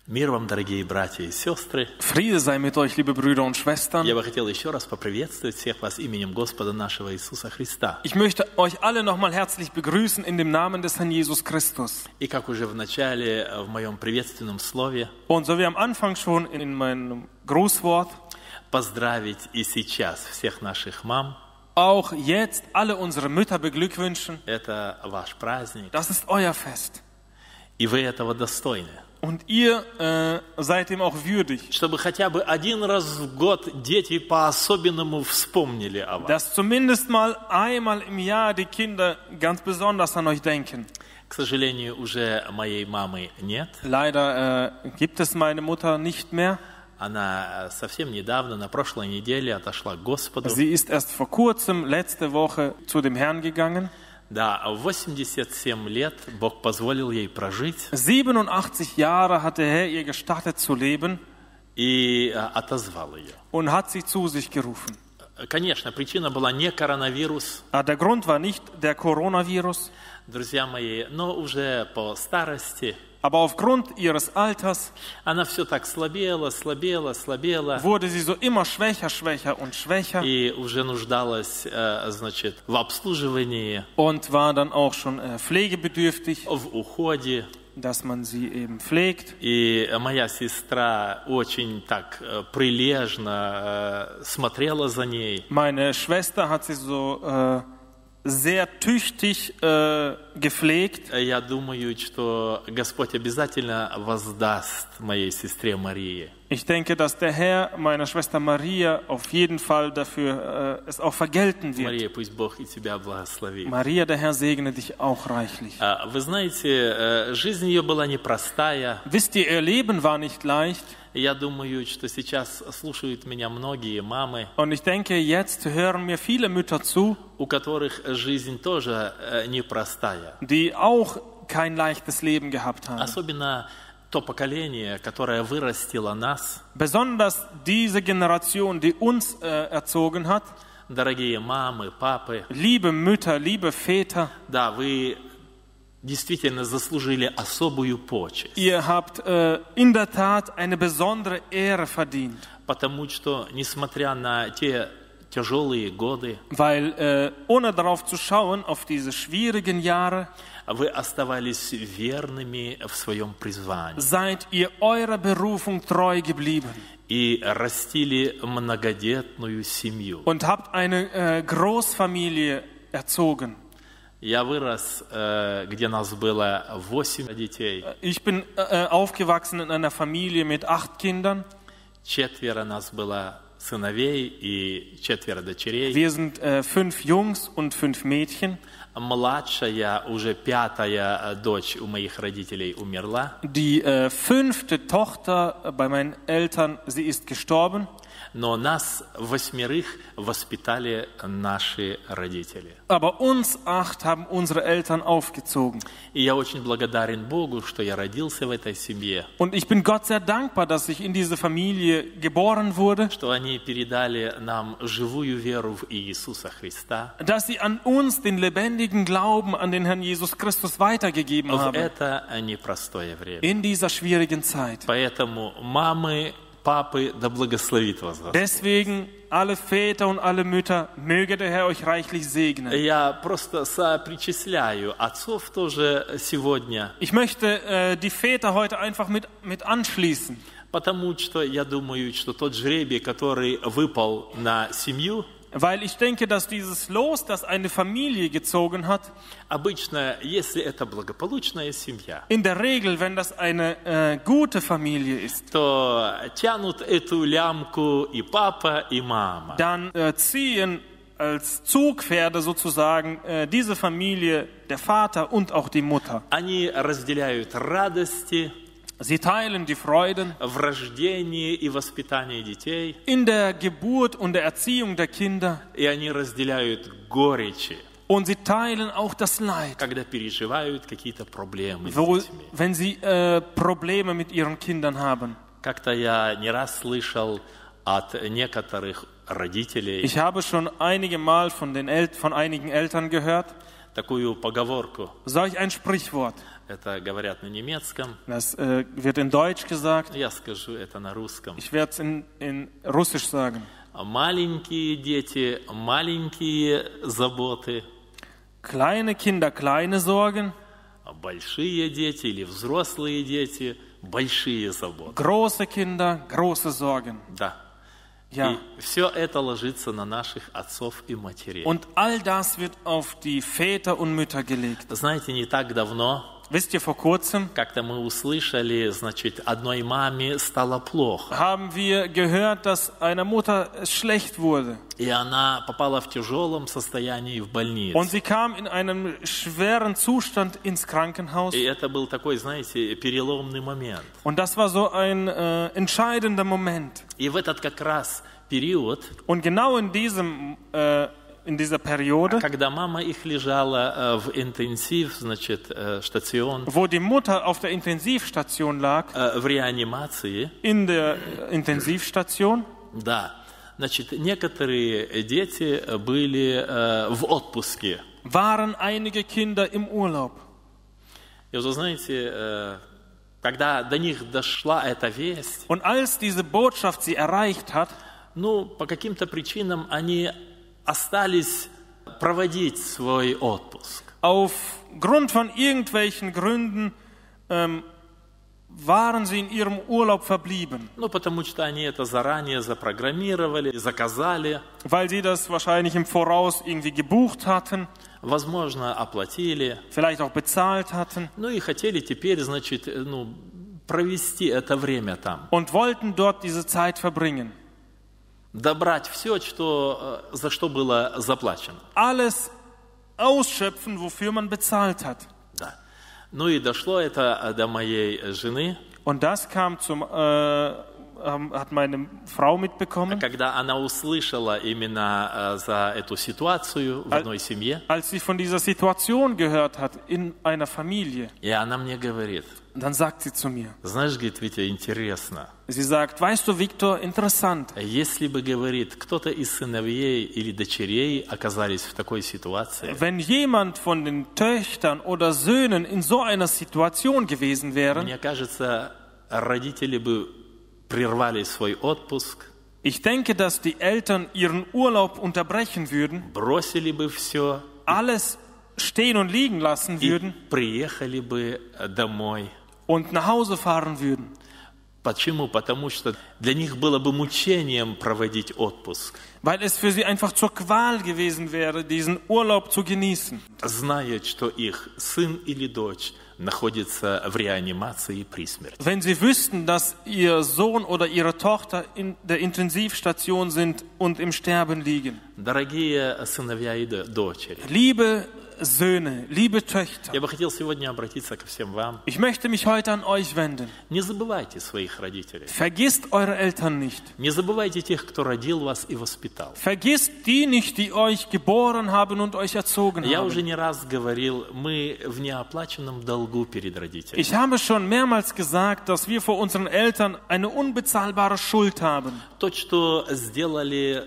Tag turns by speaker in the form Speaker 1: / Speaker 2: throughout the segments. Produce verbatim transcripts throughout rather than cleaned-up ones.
Speaker 1: Мир вам, дорогие братья и сестры.
Speaker 2: Friede sei mit euch, liebe Brüder und Schwestern.
Speaker 1: Я бы хотел еще раз поприветствовать всех вас именем Господа нашего Иисуса Христа.
Speaker 2: Ich möchte euch alle nochmal herzlich begrüßen in dem Namen des Herrn Jesus Christus.
Speaker 1: И как уже в начале, в моем приветственном слове,
Speaker 2: Und so wie am Anfang schon in meinem Grußwort,
Speaker 1: поздравить и сейчас всех наших мам.
Speaker 2: auch jetzt alle unsere Mütter beglückwünschen.
Speaker 1: Это ваш праздник,
Speaker 2: Das ist euer Fest.
Speaker 1: и вы этого достойны.
Speaker 2: Und ihr äh, seid ihm auch würdig.
Speaker 1: Чтобы хотя бы один раз в год дети по-особенному вспомнили о вас.
Speaker 2: Dass zumindest mal einmal im Jahr die Kinder ganz besonders an euch denken.
Speaker 1: К сожалению, уже моей мамы нет.
Speaker 2: Leider äh, gibt es meine Mutter nicht mehr.
Speaker 1: Она совсем недавно, на прошлой неделе, отошла к Господу.
Speaker 2: Sie ist erst vor kurzem, letzte Woche, zu dem Herrn gegangen.
Speaker 1: Да, в восемьдесят семь лет Бог позволил ей прожить
Speaker 2: siebenundachtzig Jahre hat der Herr ihr gestattet zu leben
Speaker 1: и отозвал ее.
Speaker 2: und hat sie zu sich gerufen.
Speaker 1: Конечно, причина была не коронавирус,
Speaker 2: Aber der Grund war nicht der Coronavirus,
Speaker 1: друзья мои, но уже по старости
Speaker 2: aber aufgrund ihres Alters
Speaker 1: она все так слабела, слабела, слабела.
Speaker 2: wurde sie so immer schwächer, schwächer und schwächer
Speaker 1: И уже нуждалась, э, значит, в обслуживании,
Speaker 2: und war dann auch schon äh, pflegebedürftig,
Speaker 1: в уходе.
Speaker 2: dass man sie eben pflegt.
Speaker 1: И моя сестра очень так э, прилежно э, смотрела за ней.
Speaker 2: Meine Schwester hat sie so äh, sehr tüchtig äh, gepflegt.
Speaker 1: Я думаю, что Господь обязательно воздаст моей сестре Марии.
Speaker 2: Ich denke, dass der Herr meiner Schwester Maria auf jeden Fall dafür äh, es auch vergelten wird.
Speaker 1: Мария, пусть Бог и тебя благословит.
Speaker 2: Maria, der Herr segne dich auch reichlich.
Speaker 1: А, Вы знаете, э, жизнь ее была непростая.
Speaker 2: Wisst ihr, ihr Leben war nicht leicht.
Speaker 1: Я думаю, что сейчас слушают меня многие мамы,
Speaker 2: Und ich denke, jetzt hören mir viele Mütter zu,
Speaker 1: у которых жизнь тоже э, непростая.
Speaker 2: die auch kein leichtes Leben gehabt haben.
Speaker 1: Особенно то поколение, которое вырастило нас.
Speaker 2: Besonders diese Generation, die uns äh, erzogen hat.
Speaker 1: Дорогие мамы, папы,
Speaker 2: Liebe Mütter, liebe Väter,
Speaker 1: да, вы действительно заслужили особую почесть.
Speaker 2: ihr habt äh, in der Tat eine besondere Ehre verdient.
Speaker 1: Потому что, несмотря на те тяжелые годы,
Speaker 2: Weil äh, ohne darauf zu schauen, auf diese schwierigen Jahre,
Speaker 1: вы оставались верными в своем призвании
Speaker 2: seid ihr eurer Berufung treu geblieben
Speaker 1: и растили многодетную семью.
Speaker 2: und habt eine äh, Großfamilie erzogen.
Speaker 1: Я вырос, э, где нас было восемь детей,
Speaker 2: Ich bin äh, aufgewachsen in einer Familie mit acht Kindern.
Speaker 1: четверо нас было сыновей и четверо дочерей.
Speaker 2: Wir sind äh, fünf Jungs und fünf Mädchen.
Speaker 1: Младшая, уже пятая дочь у моих родителей умерла.
Speaker 2: Die äh, fünfte Tochter bei meinen Eltern, sie ist gestorben.
Speaker 1: Но нас восьмерых воспитали наши родители.
Speaker 2: Aber uns acht haben unsere Eltern aufgezogen.
Speaker 1: И я очень благодарен Богу, что я родился в этой семье,
Speaker 2: Und ich bin Gott sehr dankbar, dass ich in diese Familie geboren wurde,
Speaker 1: что они передали нам живую веру в Иисуса Христа.
Speaker 2: dass sie an uns den lebendigen Glauben an den Herrn Jesus Christus weitergegeben
Speaker 1: В
Speaker 2: haben
Speaker 1: это непростое время.
Speaker 2: in dieser schwierigen Zeit.
Speaker 1: Поэтому мамы, папы, да благословит вас Господь.
Speaker 2: Deswegen alle Väter und alle Mütter, möge der Herr euch reichlich segnen.
Speaker 1: Я просто сопричисляю отцов тоже сегодня,
Speaker 2: Ich möchte äh, die Väter heute einfach mit, mit anschließen,
Speaker 1: потому что я думаю, что тот жребий, который выпал на семью,
Speaker 2: weil ich denke, dass dieses Los, das eine Familie gezogen hat,
Speaker 1: обычно, если это благополучная семья,
Speaker 2: in der Regel, wenn das eine äh, gute Familie ist,
Speaker 1: то тянут эту лямку и папа, и мама.
Speaker 2: dann äh, ziehen als Zugpferde sozusagen äh, diese Familie, der Vater und auch die Mutter.
Speaker 1: Они разделяют радости
Speaker 2: Sie teilen die Freuden
Speaker 1: в рождении и воспитании детей,
Speaker 2: in der Geburt und der Erziehung der Kinder
Speaker 1: и они разделяют горечи,
Speaker 2: und sie teilen auch das Leid,
Speaker 1: когда переживают какие-то проблемы с
Speaker 2: wo,
Speaker 1: детьми.
Speaker 2: wenn sie äh, Probleme mit ihren Kindern haben.
Speaker 1: Как-то я не раз слышал от некоторых родителей
Speaker 2: Ich habe schon einige Mal von, den El- von einigen Eltern gehört,
Speaker 1: такую поговорку.
Speaker 2: solch ein Sprichwort.
Speaker 1: Это говорят на немецком.
Speaker 2: Das äh, wird in Deutsch gesagt.
Speaker 1: Я скажу это на русском.
Speaker 2: Ich werde es in, in Russisch sagen.
Speaker 1: Маленькие дети, маленькие заботы.
Speaker 2: Kleine Kinder, kleine Sorgen.
Speaker 1: Большие дети или взрослые дети, большие заботы.
Speaker 2: Große Kinder, große Sorgen.
Speaker 1: Да.
Speaker 2: Ja.
Speaker 1: И все это ложится на наших отцов и матерей.
Speaker 2: Und all das wird auf die Väter und Mütter gelegt.
Speaker 1: Знаете, не так давно,
Speaker 2: Wisst ihr, vor kurzem
Speaker 1: как-то мы услышали, значит, одной маме стало плохо.
Speaker 2: haben wir gehört, dass einer Mutter es schlecht wurde.
Speaker 1: И она попала в тяжелом состоянии в больницу.
Speaker 2: Und sie kam in einem schweren Zustand ins Krankenhaus.
Speaker 1: И это был такой, знаете, переломный момент.
Speaker 2: Und das war so ein äh, entscheidender Moment.
Speaker 1: И в этот как раз период,
Speaker 2: Und genau in diesem äh, in dieser Periode,
Speaker 1: когда мама их лежала э, в интенсив, значит, э, стацион,
Speaker 2: wo die Mutter auf der Intensivstation lag,
Speaker 1: э, в реанимации,
Speaker 2: in der Intensivstation,
Speaker 1: да, значит, некоторые дети были э, в отпуске.
Speaker 2: waren einige Kinder im Urlaub.
Speaker 1: И вы знаете, э, когда до них дошла эта весть,
Speaker 2: Und als diese Botschaft sie erreicht hat,
Speaker 1: ну, по каким-то причинам они остались проводить свой отпуск.
Speaker 2: aufgrund von irgendwelchen Gründen ähm, waren sie in ihrem Urlaub verblieben,
Speaker 1: Ну, потому что они это заранее запрограммировали, заказали,
Speaker 2: weil sie das wahrscheinlich im Voraus irgendwie gebucht hatten,
Speaker 1: возможно, оплатили,
Speaker 2: vielleicht auch bezahlt hatten
Speaker 1: ну и хотели теперь, значит, ну, провести это время там.
Speaker 2: und wollten dort diese Zeit verbringen.
Speaker 1: Добрать все, что, э, за что было заплачено.
Speaker 2: Alles ausschöpfen, wofür man bezahlt hat.
Speaker 1: Да. Ну и дошло это до моей жены,
Speaker 2: Und das kam zum, äh, ähm, hat meine Frau mitbekommen,
Speaker 1: когда она услышала именно э, за эту ситуацию в одной семье.
Speaker 2: als sie von dieser Situation gehört hat in einer Familie.
Speaker 1: И она мне говорит,
Speaker 2: Und dann sagt sie zu mir,
Speaker 1: знаешь, говорит, Витя, интересно,
Speaker 2: sie sagt, weißt du, Viktor, interessant,
Speaker 1: если бы, говорит, кто-то из сыновей или дочерей оказались в такой ситуации,
Speaker 2: wenn jemand von den Töchtern oder Söhnen in so einer Situation gewesen wäre,
Speaker 1: мне кажется, родители бы прервали свой отпуск,
Speaker 2: ich denke, dass die Eltern ihren Urlaub unterbrechen würden,
Speaker 1: бросили бы все
Speaker 2: alles stehen und liegen lassen
Speaker 1: и
Speaker 2: würden
Speaker 1: приехали бы домой.
Speaker 2: und nach Hause fahren würden.
Speaker 1: Почему? Потому что для них было бы мучением проводить отпуск,
Speaker 2: Weil es für sie einfach zur Qual gewesen wäre, diesen Urlaub zu genießen.
Speaker 1: зная, что их сын или дочь находится в реанимации при смерти.
Speaker 2: Wenn sie wüssten, dass ihr Sohn oder ihre Tochter in der Intensivstation sind und im Sterben liegen.
Speaker 1: Дорогие сыновья и дочери,
Speaker 2: Liebe Söhne, liebe Töchter,
Speaker 1: я бы хотел сегодня обратиться ко всем вам.
Speaker 2: ich möchte mich heute an euch wenden.
Speaker 1: Не забывайте своих родителей.
Speaker 2: Vergisst eure Eltern nicht.
Speaker 1: Не забывайте тех, кто родил вас и воспитал.
Speaker 2: Vergisst die nicht, die euch geboren haben und euch erzogen
Speaker 1: Я уже
Speaker 2: haben.
Speaker 1: не раз говорил, мы в неоплаченном долгу перед родителями.
Speaker 2: Ich habe schon mehrmals gesagt, dass wir vor unseren Eltern eine unbezahlbare Schuld haben.
Speaker 1: То, что сделали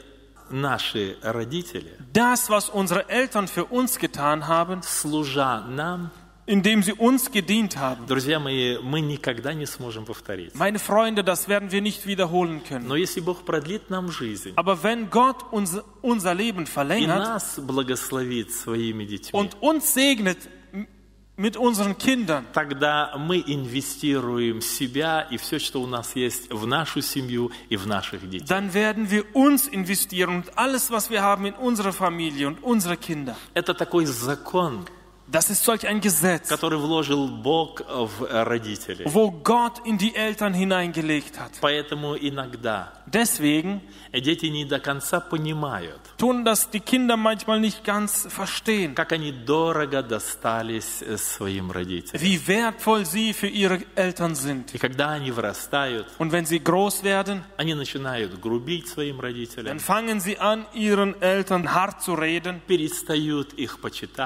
Speaker 1: наши родители,
Speaker 2: Das, was unsere Eltern für uns getan haben,
Speaker 1: служа нам,
Speaker 2: indem sie uns gedient haben.
Speaker 1: друзья мои, мы никогда не сможем повторить.
Speaker 2: Meine Freunde, das werden wir nicht wiederholen können.
Speaker 1: Но если Бог продлит нам жизнь
Speaker 2: Aber wenn Gott uns, unser Leben
Speaker 1: и
Speaker 2: verlängert
Speaker 1: нас благословит своими детьми,
Speaker 2: und uns segnet m- mit unseren Kindern,
Speaker 1: тогда мы инвестируем себя и все, что у нас есть, в нашу семью и в наших детей.
Speaker 2: dann werden wir uns investieren und alles, was wir haben, in unsere Familie und unsere Kinder.
Speaker 1: Это такой закон,
Speaker 2: Das ist solch ein Gesetz,
Speaker 1: который вложил Бог в родителей.
Speaker 2: wo Gott in die Eltern hineingelegt hat.
Speaker 1: Поэтому иногда
Speaker 2: Deswegen
Speaker 1: дети не до конца понимают,
Speaker 2: tun das die Kinder manchmal nicht ganz verstehen,
Speaker 1: как они дорого достались своим родителям.
Speaker 2: wie wertvoll sie für ihre Eltern sind.
Speaker 1: И когда они вырастают,
Speaker 2: Und wenn sie groß werden,
Speaker 1: они начинают грубить своим родителям,
Speaker 2: dann fangen sie an, ihren Eltern hart zu reden.
Speaker 1: перестают их почитать.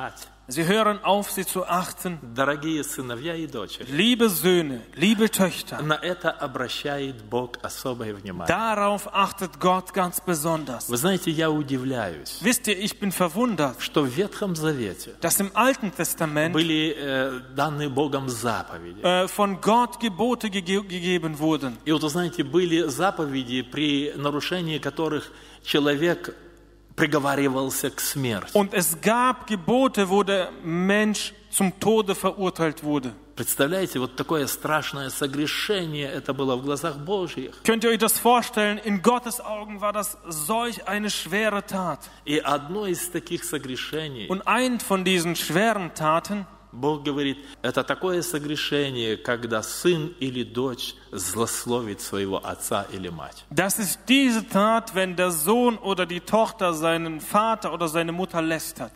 Speaker 2: Sie hören auf, sie zu achten.
Speaker 1: Дорогие сыновья и дочери,
Speaker 2: Liebe Söhne, liebe Töchter,
Speaker 1: на это обращает Бог особое внимание.
Speaker 2: darauf achtet Gott ganz besonders.
Speaker 1: Вы знаете, я удивляюсь,
Speaker 2: Wisst ihr, ich bin verwundert,
Speaker 1: что в Ветхом Завете
Speaker 2: dass im Alten Testament
Speaker 1: были э, данные Богом заповеди.
Speaker 2: äh, von Gott Gebote gege- gegeben wurden.
Speaker 1: И вот, вы знаете, были заповеди, при нарушении которых человек приговаривался к смерти.
Speaker 2: Und es gab Gebote, wo der Mensch zum Tode verurteilt wurde.
Speaker 1: Представляете, вот такое страшное согрешение это было в глазах Божьих.
Speaker 2: Könnt ihr euch das vorstellen? In Gottes Augen war das solch eine schwere Tat.
Speaker 1: И одно из таких согрешений,
Speaker 2: Und ein von diesen schweren Taten,
Speaker 1: Бог говорит, это такое согрешение, когда сын или дочь злословит своего отца или мать.
Speaker 2: das ist diese Tat, wenn der Sohn oder die Tochter seinen Vater oder seine Mutter lästert.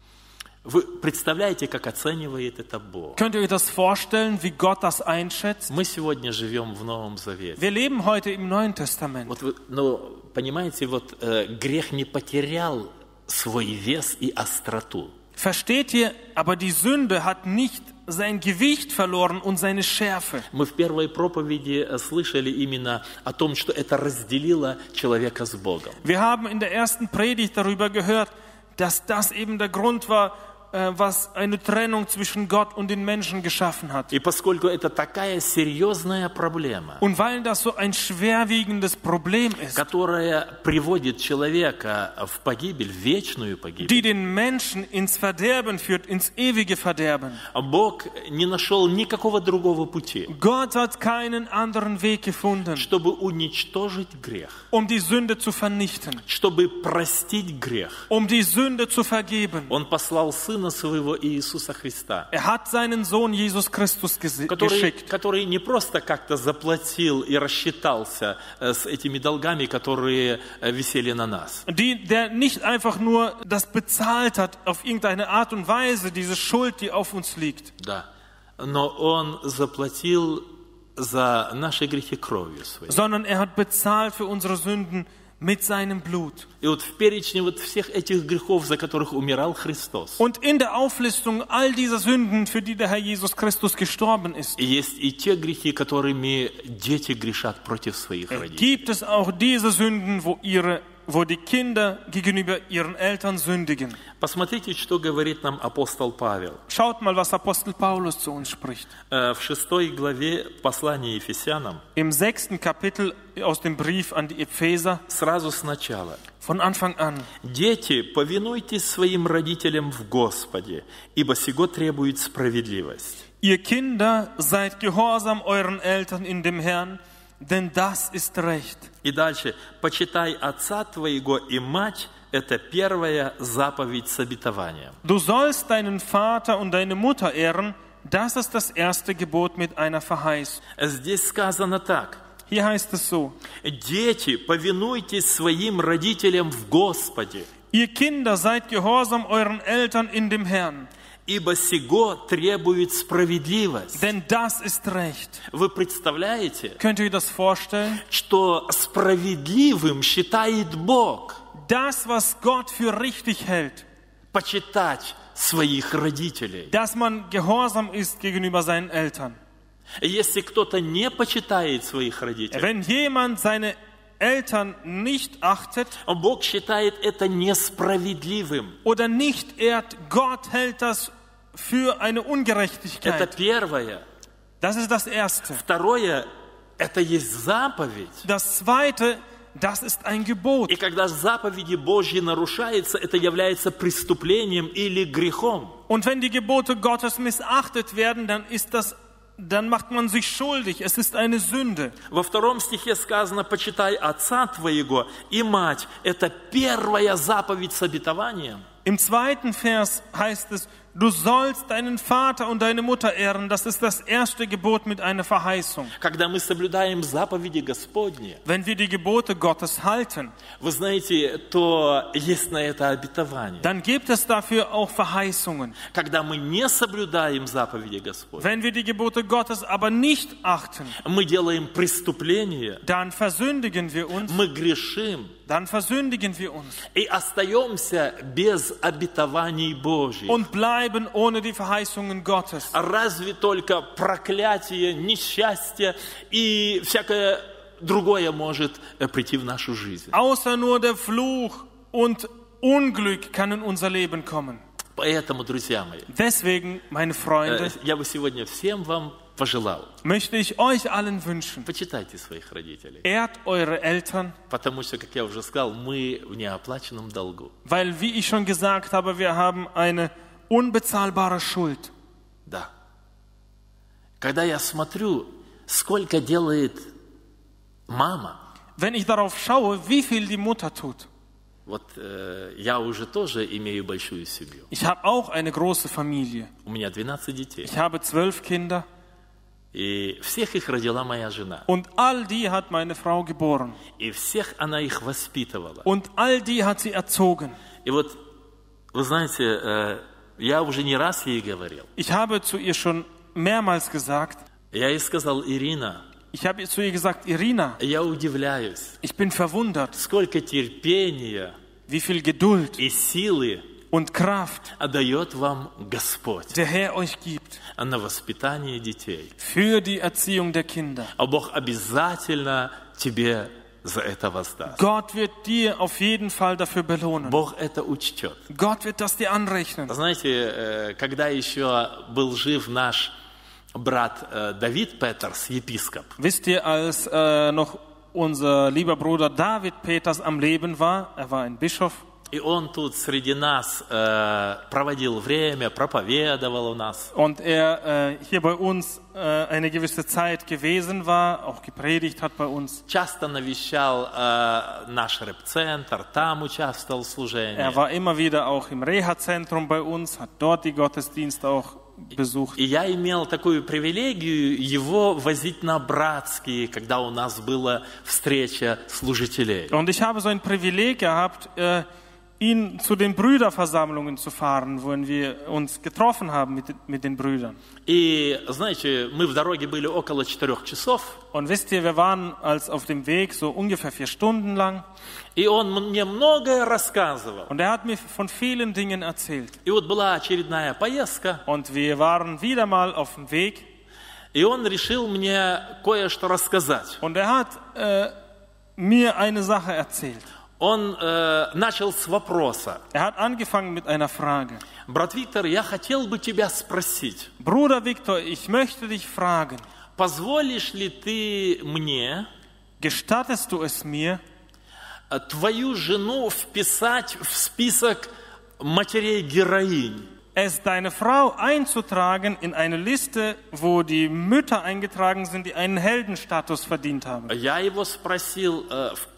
Speaker 1: Вы представляете, как оценивает это Бог?
Speaker 2: Könnt ihr euch das vorstellen, wie Gott das einschätzt?
Speaker 1: Мы сегодня живем в Новом Завете.
Speaker 2: Wir leben heute im Neuen Testament.
Speaker 1: Вот вы, ну, понимаете, вот э, грех не потерял свой вес и остроту.
Speaker 2: Versteht ihr? Aber die Sünde hat nicht sein Gewicht verloren und seine Schärfe.
Speaker 1: Мы в первой проповеди э, слышали именно о том, что это разделило человека с Богом.
Speaker 2: Wir haben in der ersten Predigt darüber gehört, dass das eben der Grund war, was eine Trennung zwischen Gott und den Menschen geschaffen hat.
Speaker 1: И поскольку это такая серьезная проблема,
Speaker 2: Und weil das so ein schwerwiegendes Problem ist,
Speaker 1: которая приводит человека в погибель, в вечную погибель,
Speaker 2: die den Menschen ins Verderben führt, ins ewige Verderben.
Speaker 1: Бог не нашел никакого другого пути,
Speaker 2: Gott hat keinen anderen Weg gefunden,
Speaker 1: чтобы уничтожить грех,
Speaker 2: um die Sünde zu vernichten,
Speaker 1: чтобы простить грех.
Speaker 2: um die Sünde zu vergeben.
Speaker 1: Он послал Сына Своего Иисуса Христа,
Speaker 2: Er hat seinen Sohn Jesus Christus ges-
Speaker 1: который,
Speaker 2: geschickt,
Speaker 1: который не просто как-то заплатил и рассчитался э, с этими долгами, которые э, висели на нас.
Speaker 2: die, der nicht einfach nur das bezahlt hat auf irgendeine Art und Weise, diese Schuld, die auf uns liegt.
Speaker 1: Да. Но Он заплатил за наши грехи кровью Своей.
Speaker 2: Sondern er hat bezahlt für unsere Sünden mit seinem Blut.
Speaker 1: И вот в перечне вот всех этих грехов, за которых умирал Христос,
Speaker 2: Und in der Auflistung all dieser Sünden, für die der Herr Jesus Christus gestorben ist,
Speaker 1: есть и те грехи, которыми дети грешат против своих родителей.
Speaker 2: gibt es auch diese Sünden, wo, ihre, wo die Kinder gegenüber ihren Eltern sündigen.
Speaker 1: Посмотрите, что говорит нам апостол Павел.
Speaker 2: Schaut mal, was Apostel Paulus zu uns spricht.
Speaker 1: Э, В шестой главе послания Ефесянам,
Speaker 2: Im sechsten Kapitel aus dem Brief an die Epheser,
Speaker 1: сразу сначала.
Speaker 2: von Anfang an.
Speaker 1: «Дети, повинуйтесь своим родителям в Господе, ибо сего требует справедливость».
Speaker 2: Ihr Kinder, seid gehorsam euren Eltern in dem Herrn, denn das ist Recht.
Speaker 1: И дальше. «Почитай отца твоего и мать». Это первая заповедь с обетованием.
Speaker 2: Du sollst deinen Vater und deine Mutter ehren, das ist das erste Gebot mit einer Verheißung.
Speaker 1: Здесь сказано так.
Speaker 2: Hier heißt es so:
Speaker 1: Дети, повинуйтесь своим родителям в Господе,
Speaker 2: Ihr Kinder, seid gehorsam euren Eltern in dem Herrn,
Speaker 1: ибо сего требует справедливость.
Speaker 2: denn das ist Recht.
Speaker 1: Вы представляете,
Speaker 2: Könnt ihr euch das vorstellen?
Speaker 1: что справедливым считает Бог
Speaker 2: Das, was Gott für richtig hält,
Speaker 1: почитать своих родителей.
Speaker 2: dass man gehorsam ist gegenüber seinen Eltern.
Speaker 1: Если кто-то не почитает своих родителей,
Speaker 2: Wenn jemand seine Eltern nicht achtet
Speaker 1: Бог считает это несправедливым.
Speaker 2: oder nicht ehrt, Gott hält das für eine
Speaker 1: Это
Speaker 2: Ungerechtigkeit.
Speaker 1: первое.
Speaker 2: Das ist das Erste.
Speaker 1: Второе, это есть заповедь.
Speaker 2: Das Zweite, das ist ein Gebot.
Speaker 1: И когда заповеди Божьи нарушаются, это является преступлением или грехом.
Speaker 2: Und wenn die Gebote Gottes missachtet werden, dann ist das, dann macht man sich schuldig. Es ist eine Sünde.
Speaker 1: Во втором стихе сказано: «Почитай отца твоего и мать». Это первая заповедь с обетованием.
Speaker 2: Im zweiten Vers heißt es: Du sollst deinen Vater und deine Mutter ehren. Das ist das erste Gebot mit einer Verheißung.
Speaker 1: Когда мы соблюдаем заповеди Господни,
Speaker 2: Wenn wir die Gebote Gottes halten,
Speaker 1: вы знаете, то есть на это обетование.
Speaker 2: dann gibt es dafür auch Verheißungen.
Speaker 1: Когда мы не соблюдаем заповеди Господни,
Speaker 2: Wenn wir die Gebote Gottes aber nicht achten,
Speaker 1: мы делаем преступление,
Speaker 2: dann versündigen wir uns.
Speaker 1: мы грешим
Speaker 2: Dann versündigen wir uns
Speaker 1: и остаемся без обетований Божьих.
Speaker 2: und bleiben bleiben ohne die Verheißungen Gottes?
Speaker 1: Разве только проклятие, несчастье и всякое другое может э, прийти в нашу жизнь?
Speaker 2: Außer nur der Fluch und Unglück kann in unser Leben kommen.
Speaker 1: Поэтому, друзья мои,
Speaker 2: Deswegen, meine
Speaker 1: э,
Speaker 2: Freunde,
Speaker 1: я бы сегодня всем вам пожелал,
Speaker 2: möchte ich euch allen wünschen,
Speaker 1: почитайте своих родителей.
Speaker 2: ehrt eure Eltern,
Speaker 1: Потому что, как я уже сказал, мы в неоплаченном долгу.
Speaker 2: weil, wie ich schon gesagt habe, wir haben eine unbezahlbare Schuld.
Speaker 1: Да. Когда я смотрю, сколько делает мама,
Speaker 2: Wenn ich darauf schaue, wie viel die Mutter tut.
Speaker 1: вот э, я уже тоже имею большую семью.
Speaker 2: Ich habe auch eine große Familie.
Speaker 1: У меня двенадцать детей.
Speaker 2: Ich habe zwölf Kinder
Speaker 1: И всех их родила моя жена.
Speaker 2: und all die hat meine Frau geboren.
Speaker 1: И всех она их воспитывала.
Speaker 2: Und all die hat sie erzogen.
Speaker 1: И вот, вы знаете, э, я уже не раз ей говорил.
Speaker 2: Ich habe zu ihr schon mehrmals gesagt,
Speaker 1: Я ей сказал: Ирина,
Speaker 2: ich habe zu ihr gesagt, Irina,
Speaker 1: я удивляюсь,
Speaker 2: ich bin verwundert,
Speaker 1: сколько терпения
Speaker 2: wie viel Geduld
Speaker 1: и силы
Speaker 2: und Kraft
Speaker 1: отдает вам Господь
Speaker 2: der Herr euch gibt
Speaker 1: на воспитание детей.
Speaker 2: für die Erziehung der Kinder.
Speaker 1: А Бог обязательно тебе за это воздаст.
Speaker 2: Gott wird dir auf jeden Fall dafür belohnen.
Speaker 1: Бог это учтет.
Speaker 2: Gott wird das dir anrechnen.
Speaker 1: Знаете, когда еще был жив наш брат Давид Петерс, епископ,
Speaker 2: Wisst ihr, als äh, noch unser lieber Bruder David Peters am Leben war, er war ein Bischof,
Speaker 1: и он тут среди нас э, проводил время, проповедовал у нас.
Speaker 2: und er äh, hier bei uns äh, eine gewisse Zeit gewesen war, auch gepredigt hat bei uns.
Speaker 1: Часто навещал э, наш рэп-центр, там участвовал в служении.
Speaker 2: Er war immer wieder auch im Reha-Zentrum bei uns, hat dort die Gottesdienste auch besucht.
Speaker 1: И я имел такую привилегию его возить на братские, когда у нас была встреча служителей.
Speaker 2: Und ich habe so ein Privileg gehabt, äh, ihn zu den Brüderversammlungen zu fahren, wo wir uns getroffen haben mit, mit den Brüdern.
Speaker 1: И, знаете, мы в дороге были около четырех часов,
Speaker 2: Und wisst ihr, wir waren als auf dem Weg so ungefähr vier Stunden lang.
Speaker 1: и он мне многое рассказывал.
Speaker 2: Und er hat mir von vielen Dingen erzählt.
Speaker 1: И вот была очередная поездка,
Speaker 2: Und wir waren wieder mal auf dem Weg.
Speaker 1: и он решил мне кое-что рассказать.
Speaker 2: Und er hat äh, mir eine Sache erzählt.
Speaker 1: Он э, начал с вопроса.
Speaker 2: Er hat angefangen mit einer Frage.
Speaker 1: Брат Виктор, я хотел бы тебя спросить,
Speaker 2: Bruder Viktor, ich möchte dich fragen,
Speaker 1: позволишь ли ты мне
Speaker 2: gestattest du es mir,
Speaker 1: э, твою жену вписать в список матерей-героинь?
Speaker 2: es deine Frau einzutragen in eine Liste, wo die Mütter eingetragen sind, die einen Heldenstatus verdient haben?
Speaker 1: Я его спросил, э, в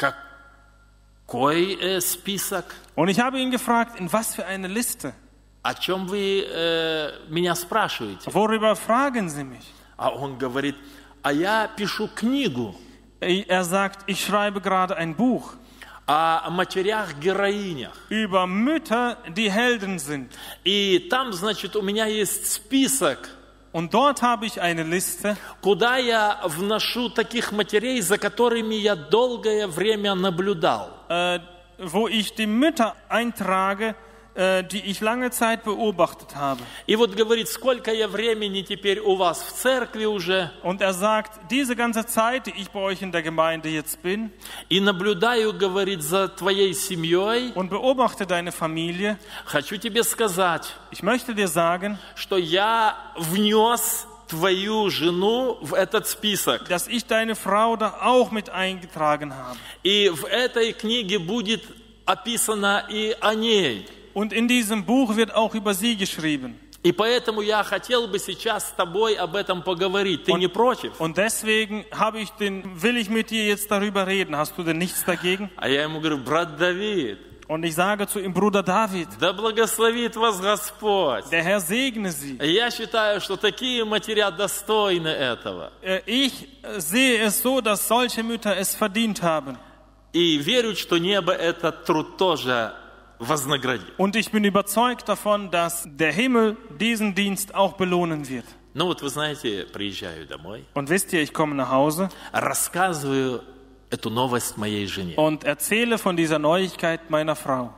Speaker 1: какой э, список?
Speaker 2: Und ich habe ihn gefragt, in was für eine Liste?
Speaker 1: О чем вы э, меня спрашиваете?
Speaker 2: Worüber fragen Sie mich?
Speaker 1: А он говорит, а я пишу книгу
Speaker 2: Er sagt, ich schreibe gerade ein Buch
Speaker 1: о матерях-героинях.
Speaker 2: über Mütter, die Helden sind.
Speaker 1: И там, значит, у меня есть список,
Speaker 2: Und dort habe ich eine Liste,
Speaker 1: куда я вношу таких матерей, за которыми я долгое время наблюдал.
Speaker 2: äh, wo ich die Mütter eintrage, äh, die ich lange Zeit beobachtet habe.
Speaker 1: И вот говорит, сколько я времени теперь у вас в церкви уже,
Speaker 2: Und er sagt, diese ganze Zeit, die ich bei euch in der Gemeinde jetzt bin,
Speaker 1: и наблюдаю, говорит, за твоей семьей,
Speaker 2: und beobachte deine Familie,
Speaker 1: хочу тебе сказать,
Speaker 2: ich möchte dir sagen,
Speaker 1: что я внес твою жену в этот список.
Speaker 2: dass ich deine Frau da auch mit eingetragen habe.
Speaker 1: И в этой книге будет описано и о ней.
Speaker 2: Und in diesem Buch wird auch über sie geschrieben.
Speaker 1: И поэтому я хотел бы сейчас с тобой об этом поговорить. Ты не против?
Speaker 2: Und deswegen habe ich den, will ich mit dir jetzt darüber reden. Hast du denn nichts dagegen?
Speaker 1: А я ему говорю, брат Давид,
Speaker 2: Und ich sage zu ihm, Bruder David,
Speaker 1: да благословит вас Господь.
Speaker 2: der Herr segne sie.
Speaker 1: Я считаю, что такие матеря достойны этого.
Speaker 2: Äh, Ich sehe es so, dass solche Mütter es verdient haben.
Speaker 1: И верю, что небо этот труд тоже вознаградит.
Speaker 2: Und ich bin überzeugt davon, dass der Himmel diesen Dienst auch belohnen wird.
Speaker 1: Ну вот вы знаете, приезжаю домой,
Speaker 2: Und wisst ihr, ich komme nach Hause
Speaker 1: рассказываю эту новость моей жене.
Speaker 2: und erzähle von dieser Neuigkeit meiner Frau.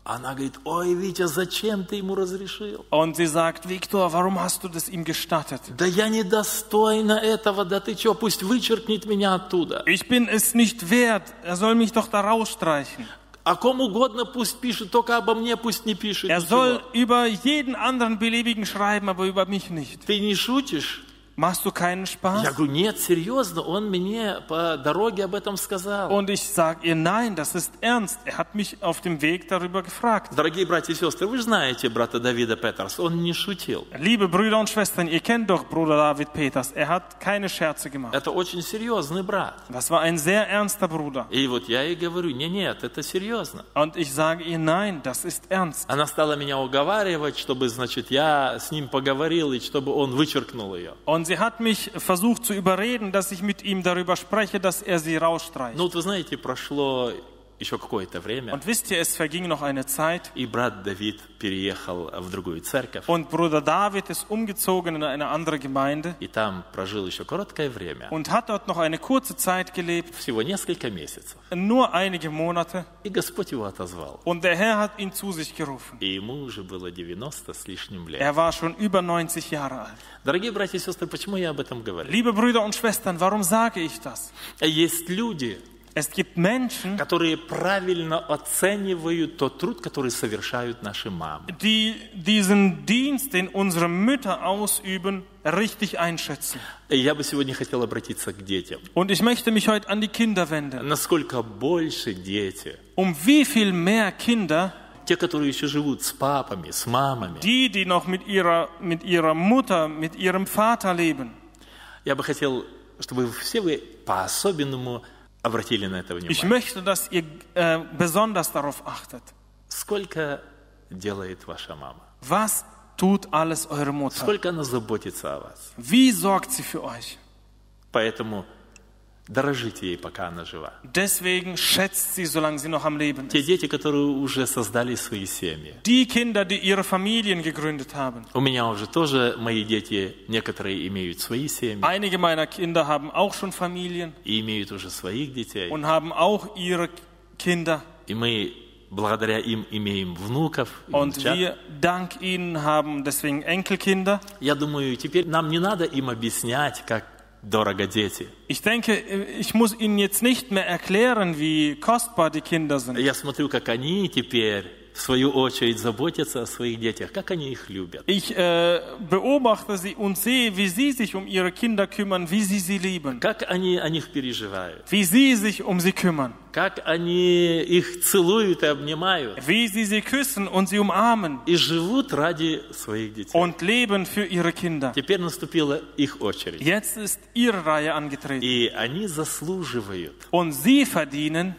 Speaker 1: Она говорит, ой, Витя, зачем ты ему разрешил?
Speaker 2: Und sie sagt, Viktor, warum hast du das ihm gestattet?
Speaker 1: Да я недостойна этого, да ты что, пусть вычеркнет меня оттуда.
Speaker 2: Ich bin es nicht wert, er soll mich doch da rausstreichen.
Speaker 1: О ком угодно пусть пишет, только обо мне пусть не пишет.
Speaker 2: Er soll über jeden anderen beliebigen schreiben, aber über mich nicht.
Speaker 1: Ты не шутишь?
Speaker 2: Machst du keinen Spaß?
Speaker 1: Я говорю, нет, серьезно, он мне по дороге об этом сказал.
Speaker 2: Und ich sage ihr, nein, das ist ernst. Er hat mich auf dem Weg darüber gefragt.
Speaker 1: Дорогие братья и сестры, вы же знаете брата Давида Петерс, он не шутил.
Speaker 2: Liebe Brüder und Schwestern, ihr kennt doch Bruder David Peters. Er hat keine Scherze gemacht.
Speaker 1: Это очень серьезный брат.
Speaker 2: Das war ein sehr ernster Bruder.
Speaker 1: И вот я ей говорю, не, нет, это серьезно.
Speaker 2: Und ich sage ihr, nein, das ist ernst.
Speaker 1: Она стала меня уговаривать, чтобы, значит, я с ним поговорил, и чтобы он вычеркнул ее.
Speaker 2: Und sie hat mich versucht zu überreden, dass ich mit ihm darüber spreche, dass er sie rausstreicht.
Speaker 1: Ну вот вы знаете, прошло еще какое-то время,
Speaker 2: Und wisst ihr, es verging noch eine Zeit
Speaker 1: и брат Давид переехал в другую церковь,
Speaker 2: und Bruder David ist umgezogen in eine andere Gemeinde
Speaker 1: и там прожил еще короткое время,
Speaker 2: und hat dort noch eine kurze Zeit gelebt,
Speaker 1: всего несколько месяцев,
Speaker 2: nur einige Monate.
Speaker 1: и Господь его отозвал.
Speaker 2: Und der Herr hat ihn zu sich gerufen.
Speaker 1: И ему уже было девяносто с лишним лет.
Speaker 2: Er war schon über neunzig Jahre alt.
Speaker 1: Дорогие братья и сестры, почему я об этом говорю?
Speaker 2: Liebe Brüder und Schwestern, warum sage ich das?
Speaker 1: Есть люди,
Speaker 2: Es gibt Menschen,
Speaker 1: которые правильно оценивают тот труд, который совершают наши мамы.
Speaker 2: die diesen Dienst, den unsere Mütter ausüben, richtig einschätzen.
Speaker 1: И я бы сегодня хотел обратиться к детям.
Speaker 2: Und ich möchte mich heute an die Kinder wenden.
Speaker 1: Насколько больше дети,
Speaker 2: Um wie viel mehr Kinder,
Speaker 1: те, которые еще живут с папами, с мамами,
Speaker 2: die, die noch mit ihrer, mit ihrer Mutter, mit ihrem Vater leben.
Speaker 1: я бы хотел, чтобы все вы по-особенному обратили на это
Speaker 2: Ich
Speaker 1: внимание.
Speaker 2: möchte, dass ihr äh, besonders darauf achtet.
Speaker 1: Сколько делает ваша мама?
Speaker 2: Was tut alles eure Mutter?
Speaker 1: Сколько она заботится о вас?
Speaker 2: Wie sorgt sie für euch?
Speaker 1: Поэтому дорожите ей, пока она жива.
Speaker 2: Deswegen schätzt sie, solange sie noch am Leben
Speaker 1: Те
Speaker 2: ist.
Speaker 1: дети, которые уже создали свои семьи.
Speaker 2: Die Kinder, die ihre Familien gegründet haben.
Speaker 1: У меня уже тоже мои дети, некоторые имеют свои семьи
Speaker 2: Einige meiner Kinder haben auch schon Familien
Speaker 1: и имеют уже своих детей.
Speaker 2: und haben auch ihre Kinder.
Speaker 1: И мы благодаря им имеем внуков и
Speaker 2: Und
Speaker 1: внучат.
Speaker 2: wir, dank ihnen, haben deswegen Enkelkinder.
Speaker 1: Я думаю, теперь нам не надо им объяснять, как дорого дети.
Speaker 2: Ich denke, ich muss Ihnen jetzt nicht mehr erklären, wie kostbar die Kinder sind.
Speaker 1: Я смотрю, как они теперь, в свою очередь, заботятся о своих детях, как они их любят.
Speaker 2: Ich äh, beobachte sie und sehe, wie sie sich um ihre Kinder kümmern, wie sie sie lieben,
Speaker 1: Как они о них переживают.
Speaker 2: wie sie sich um sie kümmern,
Speaker 1: Как они их целуют и обнимают.
Speaker 2: wie sie sie küssen und sie umarmen
Speaker 1: И живут ради своих детей.
Speaker 2: und leben für ihre Kinder.
Speaker 1: Теперь наступила их очередь.
Speaker 2: Jetzt ist ihre Reihe angetreten
Speaker 1: И они заслуживают
Speaker 2: und sie verdienen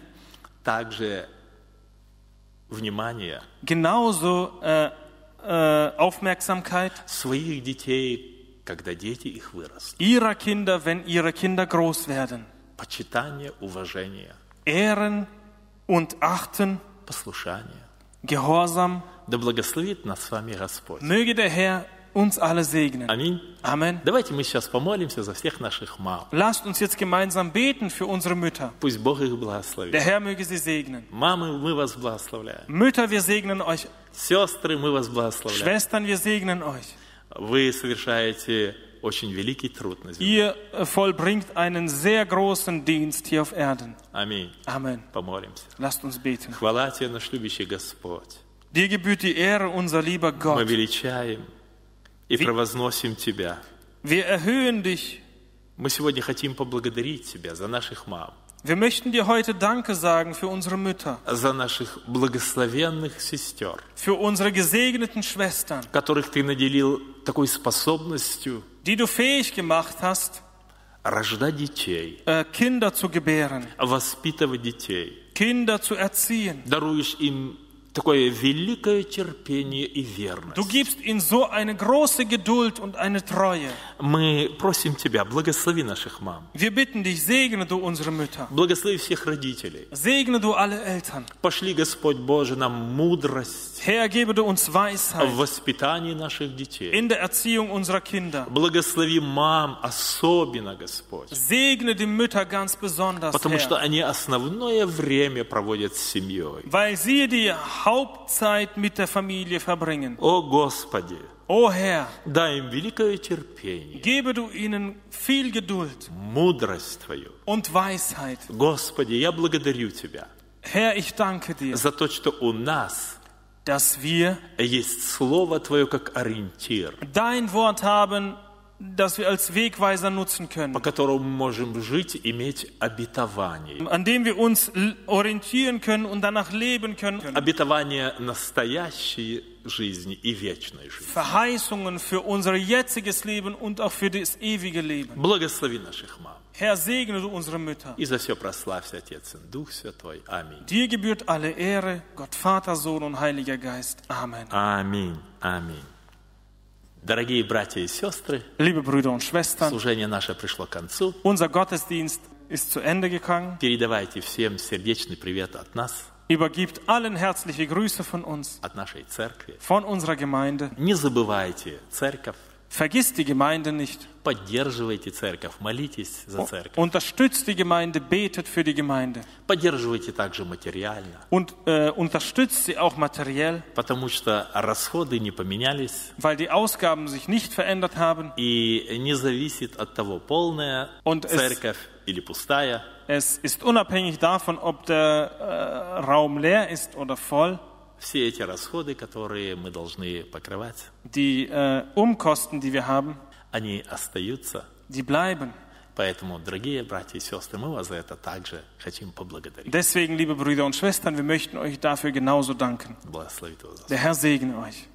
Speaker 1: также внимания
Speaker 2: genauso äh, äh, Aufmerksamkeit
Speaker 1: своих детей, когда дети их вырастут.
Speaker 2: ihrer Kinder, wenn ihre Kinder groß werden.
Speaker 1: Почитание, уважение,
Speaker 2: Ehren und achten,
Speaker 1: послушание.
Speaker 2: Gehorsam.
Speaker 1: Да благословит нас с вами Господь.
Speaker 2: Möge der Herr uns alle segnen.
Speaker 1: Аминь.
Speaker 2: Amen.
Speaker 1: Давайте мы сейчас помолимся за всех наших мам.
Speaker 2: Lasst uns jetzt gemeinsam beten für unsere Mütter.
Speaker 1: Пусть Бог их благословит.
Speaker 2: Der Herr möge sie segnen.
Speaker 1: Мамы, мы вас благословляем.
Speaker 2: Mütter, wir segnen euch.
Speaker 1: Сестры, мы вас благословляем.
Speaker 2: Schwestern, wir segnen euch.
Speaker 1: Вы совершаете очень великий труд на земле.
Speaker 2: Ihr äh, vollbringt einen sehr großen Dienst hier auf Erden.
Speaker 1: Аминь.
Speaker 2: Amen.
Speaker 1: Помолимся.
Speaker 2: Lasst uns beten.
Speaker 1: Хвала Тебе, наш любящий Господь.
Speaker 2: Dir gebührt die Ehre, unser lieber
Speaker 1: Мы
Speaker 2: Gott.
Speaker 1: величаем и превозносим Тебя.
Speaker 2: Wir erhöhen dich.
Speaker 1: Мы сегодня хотим поблагодарить Тебя за наших мам,
Speaker 2: Wir möchten dir heute Danke sagen für unsere Mütter,
Speaker 1: за наших благословенных сестер,
Speaker 2: für unsere gesegneten Schwestern,
Speaker 1: которых Ты наделил такой способностью
Speaker 2: die du fähig gemacht hast,
Speaker 1: рождать детей,
Speaker 2: äh, Kinder zu gebären,
Speaker 1: воспитывать детей.
Speaker 2: Kinder zu erziehen.
Speaker 1: Даруешь им такое великое терпение и верность.
Speaker 2: Du gibst ihnen so eine große Geduld und eine Treue.
Speaker 1: Мы просим Тебя, благослови наших мам,
Speaker 2: Wir bitten dich, segne du unsere Mütter.
Speaker 1: благослови всех родителей.
Speaker 2: Segne du alle Eltern.
Speaker 1: Пошли, Господь Боже, нам мудрость
Speaker 2: Herr, gebe du uns
Speaker 1: в
Speaker 2: Weisheit
Speaker 1: воспитании наших детей.
Speaker 2: in der Erziehung unserer Kinder.
Speaker 1: Благослови мам особенно, Господь,
Speaker 2: Segne die Mütter ganz besonders,
Speaker 1: потому что
Speaker 2: Herr,
Speaker 1: они основное время проводят с семьей.
Speaker 2: weil sie die Hauptzeit mit der Familie verbringen.
Speaker 1: О Господи,
Speaker 2: O Herr,
Speaker 1: дай им великое терпение,
Speaker 2: gebe du ihnen viel Geduld
Speaker 1: мудрость Твою.
Speaker 2: und Weisheit.
Speaker 1: Господи, я благодарю Тебя
Speaker 2: Herr, ich danke dir,
Speaker 1: за то, что у нас
Speaker 2: dass wir
Speaker 1: есть Слово Твое как ориентир,
Speaker 2: dein Wort haben, das wir als Wegweiser nutzen
Speaker 1: по
Speaker 2: können,
Speaker 1: которому мы можем жить, иметь обетование.
Speaker 2: an dem wir uns l- orientieren können und danach leben können.
Speaker 1: Обетование настоящей жизни и вечной жизни.
Speaker 2: Verheißungen für unser jetziges Leben und auch für das ewige Leben.
Speaker 1: Благослови наших мам.
Speaker 2: Herr, segne du unsere Mütter.
Speaker 1: И за все прославься, Отец и Дух Святой. Аминь.
Speaker 2: Dir gebührt alle Ehre, Gott Vater, Sohn und Heiliger Geist. Amen.
Speaker 1: Аминь. Аминь. Дорогие братья и сестры,
Speaker 2: Liebe Brüder und Schwestern,
Speaker 1: служение наше пришло к концу.
Speaker 2: unser Gottesdienst ist zu Ende gegangen.
Speaker 1: Передавайте всем сердечный привет от нас,
Speaker 2: Übergibt allen herzliche Grüße von uns,
Speaker 1: от нашей церкви.
Speaker 2: von unserer Gemeinde.
Speaker 1: Не забывайте церковь,
Speaker 2: Vergisst die Gemeinde nicht.
Speaker 1: поддерживайте церковь, молитесь за церковь.
Speaker 2: Unterstützt die Gemeinde, betet für die Gemeinde.
Speaker 1: Поддерживайте также материально,
Speaker 2: Und äh, unterstützt sie auch materiell,
Speaker 1: потому что расходы не поменялись,
Speaker 2: weil die Ausgaben sich nicht verändert haben.
Speaker 1: и не зависит от того, полная
Speaker 2: Und es-
Speaker 1: церковь или пустая.
Speaker 2: Es ist unabhängig davon, ob der äh, Raum leer ist oder voll.
Speaker 1: Все эти расходы, которые мы должны покрывать,
Speaker 2: Die äh, Umkosten, die wir haben,
Speaker 1: они остаются.
Speaker 2: die bleiben.
Speaker 1: Поэтому, дорогие братья и сестры, мы вас за это также хотим поблагодарить.
Speaker 2: Deswegen, liebe Brüder und Schwestern, wir möchten euch dafür genauso danken.
Speaker 1: Благословит вас.
Speaker 2: Der Herr segne euch.